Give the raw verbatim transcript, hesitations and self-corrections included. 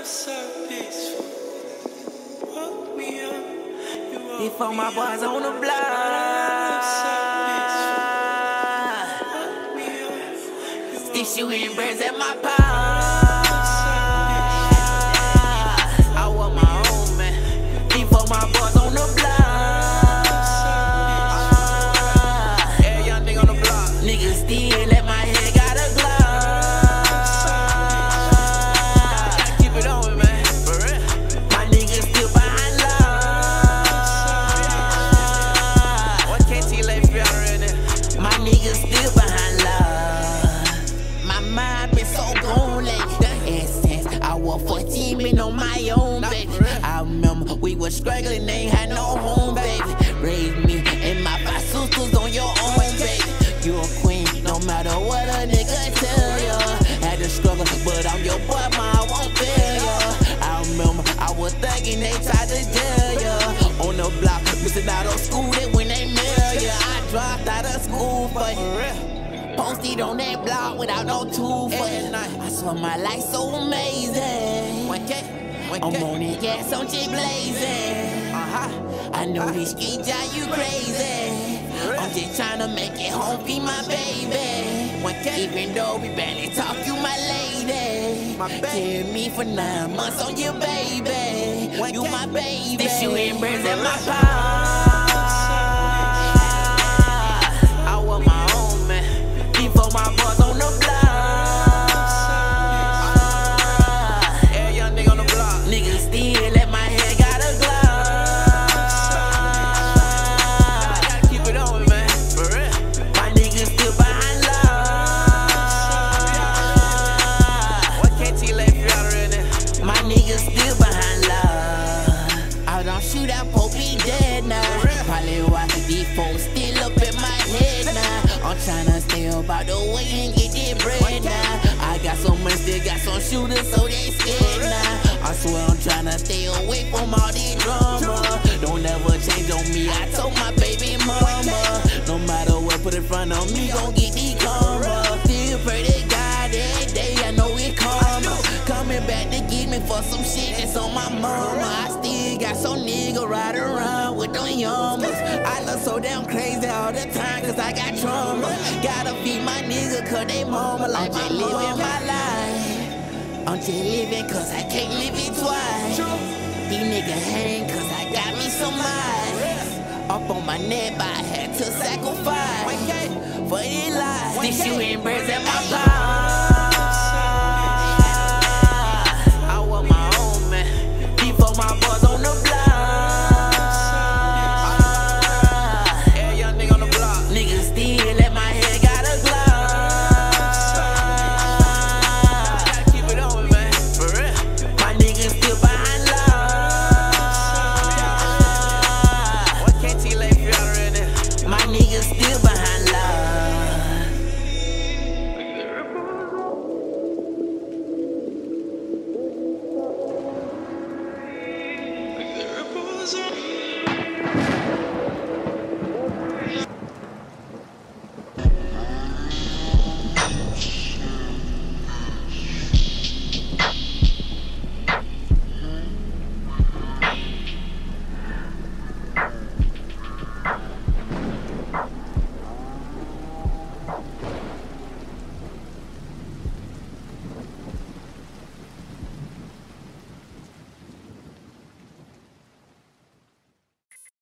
Before my boys on the block, still shooting birds at my pop. I want my own man. Before my boys on the block, yeah, young nigga on the block. Niggas still at my head got a glock. Gotta keep it on, man. For real. My niggas still behind lock. What can't he lay for y'all right now? My niggas still behind lock. My mind been so gone lately. And since I was fourteen, been on my own, baby. I remember we was struggling, ain't had no home, baby. Raised me and my five sisters on your own, baby. You a queen, no matter what a nigga tell ya. Had to struggle, but I'm your boy, ma, I won't fail ya. I remember I was thugging, they tried to jail ya. On the block, missing out on school, they when they mail ya. I dropped out of school for you. Posted on that block without no tool for you. I swear my life so amazing. I'm on it, gas, I'm just blazing. Uh-huh. I know these streets drive you crazy. I'm just trying to make it home, feed my baby. Even though we barely talk, you my lady. Carry me for nine months on your baby. You my baby. Still shooting birds at my pop. I want my own man. Before my boys on the block. Yeah, young nigga on the block. Niggas still at my head got a glock. Gotta keep it on, man. For real. My niggas still behind lock. What can't he lay for y'all right now? My niggas still behind lock. I don't shoot out, Pope be dead now. Probably why these folks still up in my head now. I'm tryna stay about the way and get that bread now. I got so much, still got some shooters, so they scared now. I swear I'm tryna stay away from all this drama. Don't ever change on me, I told my baby mama. No matter what, put in front of me, gon' get these karma. Still pray to God every day, I know it karma. Coming back to get me for some shit that's on my mama. I still got some nigga ride around with them yamas. I look so damn crazy all the time cause I got trauma. Gotta feed my nigga cause they mama like I'm just living my life. I'm just living cause I can't live it twice. These niggas hang cause I got me some miles. Up on my neck but I had to sacrifice for their lives. Still shooting birds at my pop.